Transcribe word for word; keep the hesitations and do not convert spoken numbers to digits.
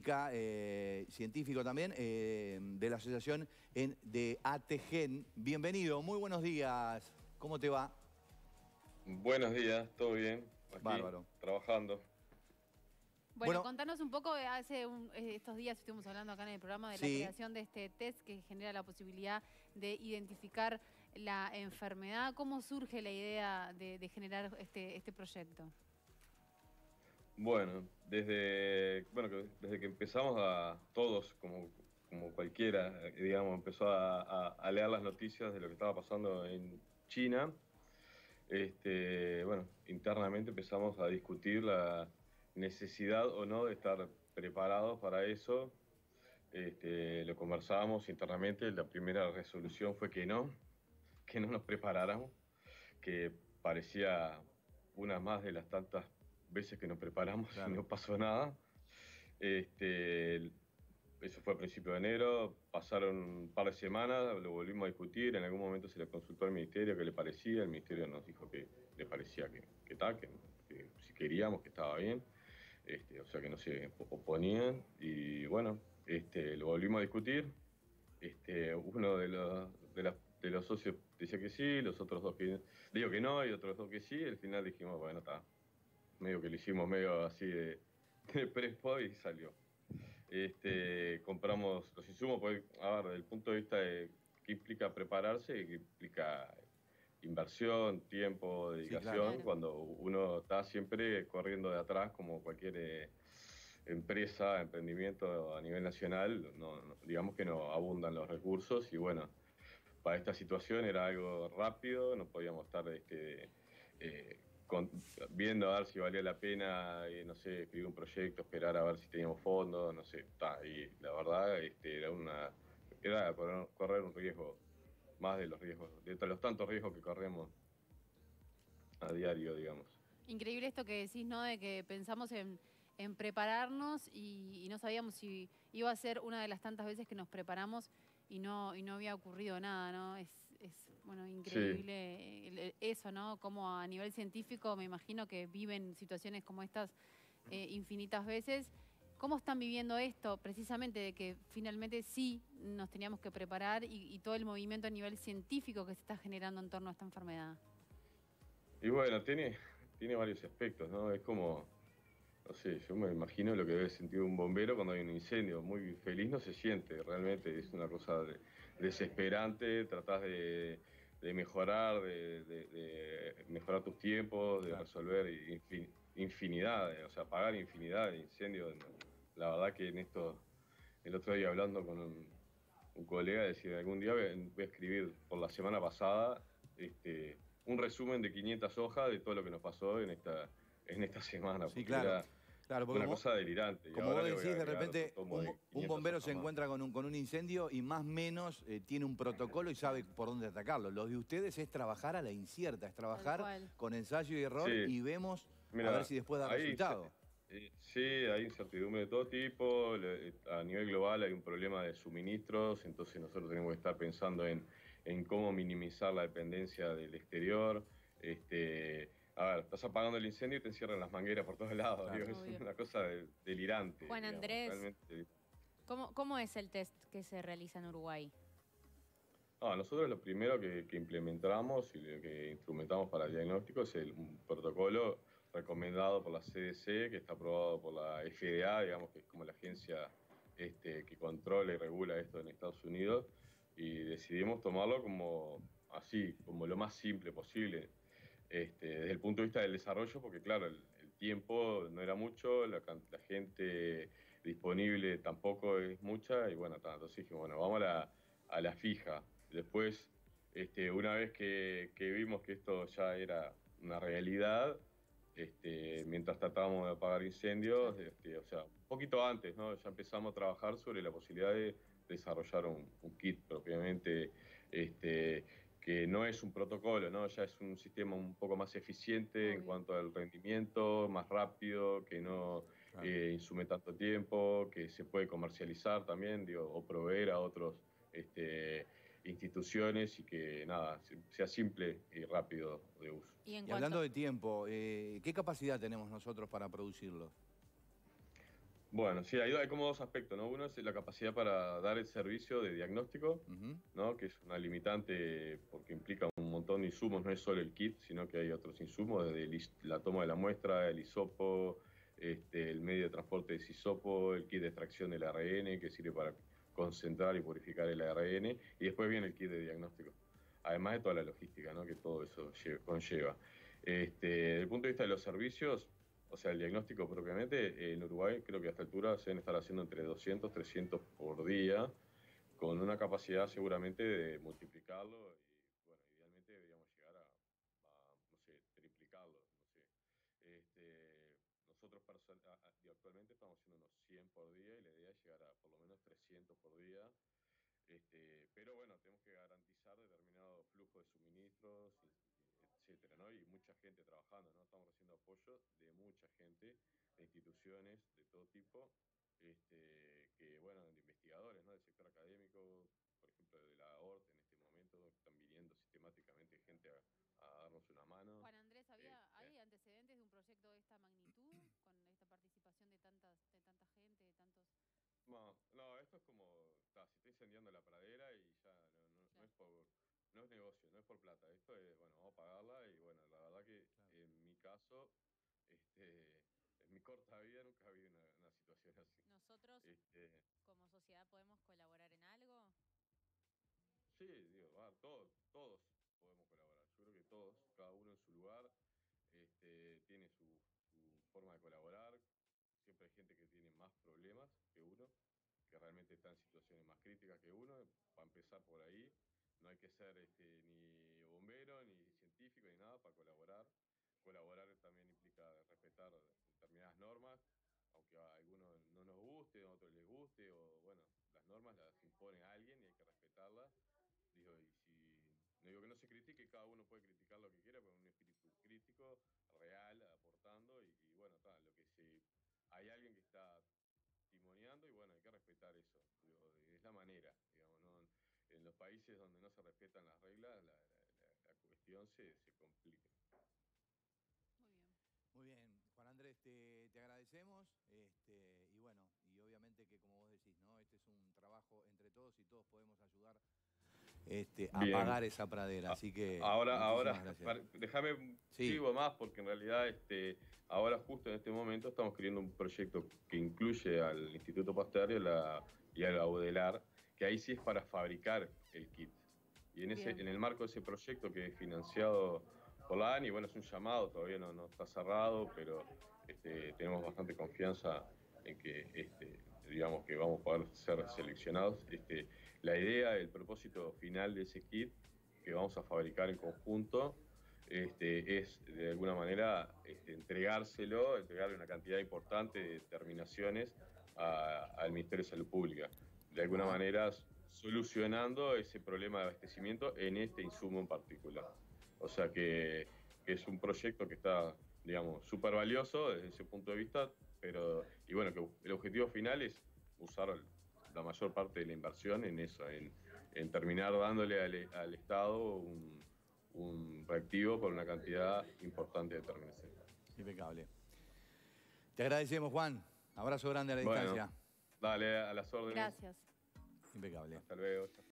química, eh, científico también, eh, de la asociación en, de ATGEN. Bienvenido, muy buenos días. ¿Cómo te va? Buenos días, ¿todo bien? Aquí, Bárbaro. trabajando. Bueno, Bueno, contanos un poco, eh, hace un- eh, estos días estuvimos hablando acá en el programa de la sí. creación de este test que genera la posibilidad de identificar la enfermedad. ¿Cómo surge la idea de, de generar este, este proyecto? Bueno, desde, bueno, que- desde que empezamos a todos, como, como cualquiera, eh, digamos, empezó a, a- a leer las noticias de lo que estaba pasando en China, este, bueno, internamente empezamos a discutir la necesidad o no de estar preparados para eso. Este, lo conversábamos internamente, la primera resolución fue que no, que no nos preparáramos, que parecía una más de las tantas veces que nos preparamos y Claro. no pasó nada. Este, eso fue a principios de enero, pasaron un par de semanas, lo volvimos a discutir, en algún momento se le consultó al ministerio qué le parecía, el ministerio nos dijo que le parecía que, que, tal, que, que si queríamos, que estaba bien, este, o sea que no se oponían, y bueno, este, lo volvimos a discutir. Este, uno de los, de, las- de los socios decía que sí, los otros dos que digo que no, y otros dos que sí, al final dijimos, bueno, está, medio que lo hicimos medio así de, de prespo y salió. Este, compramos los insumos, pues, a ver, desde el punto de vista de qué implica prepararse, qué implica inversión, tiempo, Sí, dedicación, claro. Claro. cuando uno está siempre corriendo de atrás como cualquier eh, empresa, emprendimiento a nivel nacional, no, no- digamos que no abundan los recursos y bueno, para esta situación era algo rápido, no podíamos estar este, eh, con- viendo a ver si valía la pena, eh, no sé, escribir un proyecto, esperar a ver si teníamos fondos, no sé, ta, y la verdad este, era una era correr, correr un riesgo, más de los riesgos, de los tantos riesgos que corremos a diario, digamos. Increíble esto que decís, ¿no? De que pensamos en, en prepararnos y, y no sabíamos si iba a ser una de las tantas veces que nos preparamos y no, y no había ocurrido nada, ¿no? Es, es bueno, Sí. increíble el- el- eso, ¿no? Como a nivel científico me imagino que viven situaciones como estas eh, infinitas veces. ¿Cómo están viviendo esto? Precisamente de que finalmente sí nos teníamos que preparar y, y todo el movimiento a nivel científico que se está generando en torno a esta enfermedad. Y bueno, tiene, tiene varios aspectos, ¿no? Es como, no sé, yo me imagino lo que debe sentir un bombero cuando hay un incendio. Muy feliz no se siente, realmente es una cosa de- desesperante. Tratás de, de mejorar, de, de- de mejorar tus tiempos, de Claro. resolver infin- infinidad, de- o sea, apagar infinidad de incendios. No, la verdad que en esto, el otro día hablando con un, un colega, decía, algún día voy a, voy a escribir por la semana pasada este, un resumen de quinientas hojas de todo lo que nos pasó en esta, en esta semana, Sí, porque claro. era Claro, porque una como, cosa delirante. Y como ahora vos le voy a decís, de agregar otro repente tomo un, de bo- un quinientas bombero hojas se más. encuentra con un, con un incendio y más o menos eh, tiene un protocolo y sabe por dónde atacarlo. Lo de ustedes es trabajar a la incierta, es trabajar cual. con ensayo y error Sí, y vemos a ver mira, si después da hay, resultado. eh, sí, hay incertidumbre de todo tipo. le- A nivel global hay un problema de suministros, entonces nosotros tenemos que estar pensando en, en cómo minimizar la dependencia del exterior. Este, a ver, estás apagando el incendio y te encierran las mangueras por todos lados. Claro. Digo, es Obvio. una cosa de- delirante, Juan digamos, Andrés, realmente. ¿cómo, cómo es el test que se realiza en Uruguay? Ah, nosotros lo primero que, que implementamos y lo que instrumentamos para el diagnóstico es el, un protocolo recomendado por la C D C, que está aprobado por la F D A, digamos que es como la agencia este, que controla y regula esto en Estados Unidos, y decidimos tomarlo como así, como lo más simple posible, este, desde el punto de vista del desarrollo, porque claro, el, el tiempo no era mucho, la, can- la gente disponible tampoco es mucha, y bueno, ta, entonces dijimos, bueno, vamos a la, a la fija. Después, este, una vez que, que vimos que esto ya era una realidad, este, mientras tratábamos de apagar incendios, este, o sea, un poquito antes, ¿no? Ya empezamos a trabajar sobre la posibilidad de desarrollar un, un kit propiamente, este, que no es un protocolo, ¿no? Ya es un sistema un poco más eficiente en Obvio. cuanto al rendimiento, más rápido, que no Claro. eh, insume tanto tiempo, que se puede comercializar también, digo, o proveer a otros este, instituciones y que nada, sea simple y rápido de uso. Y en Y hablando cuanto, de tiempo, eh, ¿qué capacidad tenemos nosotros para producirlo? Bueno, sí, hay, hay como dos aspectos, ¿no? Uno es la capacidad para dar el servicio de diagnóstico, Ujú. ¿no? Que es una limitante porque implica un montón de insumos, no es solo el kit, sino que hay otros insumos, desde el is- la toma de la muestra, el hisopo, este, el medio de transporte de ese hisopo, el kit de extracción del A R N, que sirve para concentrar y purificar el A R N, y después viene el kit de diagnóstico. Además de toda la logística, ¿no? Que todo eso lle- conlleva. Este, desde el punto de vista de los servicios, o sea, el diagnóstico propiamente, eh, en Uruguay creo que a esta altura se deben estar haciendo entre doscientos, trescientos por día, con una capacidad seguramente de multiplicarlo y, bueno, idealmente deberíamos llegar a, a, no sé, triplicarlo, no sé. Este, nosotros person- a- a- y actualmente estamos haciendo unos cien por día y la idea es llegar a por lo menos trescientos por día. Este, pero bueno, tenemos que garantizar determinado flujo de suministros, etcétera, ¿no? Y mucha gente trabajando, ¿no? Estamos recibiendo apoyo de mucha gente, de instituciones de todo tipo, este, que, bueno, de investigadores, ¿no? Del sector académico, por ejemplo, de la O R T en este momento, están viniendo sistemáticamente gente a, a darnos una mano. Juan Andrés, ¿había, Este, ¿hay antecedentes de un proyecto de esta magnitud, con esta participación de tantas, de tanta gente, de tantos... No, no, esto es como, ta, se está incendiando la pradera y ya no, no, no Claro. es por, no es negocio, no es por plata. Esto es, bueno, vamos a pagarla y bueno, la verdad que Claro. en mi caso, este, en mi corta vida nunca vi una, una situación así. ¿Nosotros Este, como sociedad podemos colaborar en algo? sí, digo, va, todos, todos podemos colaborar. Yo creo que todos, cada uno en su lugar, este, tiene su, su forma de colaborar. Siempre hay gente que tiene más problemas que uno, que realmente está en situaciones más críticas que uno. Para empezar por ahí, no hay que ser este, ni bombero, ni científico, ni nada para colaborar. Colaborar también implica respetar determinadas normas, aunque a algunos no nos guste, a otros les guste, o bueno, las normas las impone alguien y hay que respetarlas. Digo, y si, no digo que no se critique, cada uno puede criticar lo que quiera, pero un espíritu crítico, real, aportando, y, y bueno, está, lo que se, hay alguien que está timoneando y bueno, hay que respetar eso. Digo, es la manera, digamos, ¿no? En los países donde no se respetan las reglas, la, la, la, la cuestión se, se complica. Muy bien. Muy bien, Juan Andrés, te, te agradecemos este, y bueno, y obviamente que como vos decís, ¿no? Este es un trabajo entre todos y todos podemos ayudar este, a Bien. pagar esa pradera, así que ahora, muchísimas ahora, gracias. déjame un Sí. chivo más, porque en realidad este, ahora justo en este momento estamos creando un proyecto que incluye al Instituto Pasteur y a la, y a la UDELAR, que ahí sí es para fabricar el kit. Y en, ese, en el marco de ese proyecto que es financiado por la ANI, bueno, es un llamado, todavía no, no está cerrado, pero este, tenemos bastante confianza en que, este, digamos, que vamos a poder ser seleccionados. Este, la idea, el propósito final de ese kit que vamos a fabricar en conjunto este, es, de alguna manera, este, entregárselo, entregarle una cantidad importante de terminaciones a, al Ministerio de Salud Pública. De alguna Ah. manera, solucionando ese problema de abastecimiento en este insumo en particular. O sea que, que es un proyecto que está, digamos, súper valioso desde ese punto de vista, pero, y bueno, que el objetivo final es usar la mayor parte de la inversión en eso, en, en terminar dándole al, al Estado un, un reactivo con una cantidad importante de terminación. Impecable. Te agradecemos, Juan. Abrazo grande a la Bueno, distancia. dale, a las órdenes. Gracias. Impecable. Hasta luego.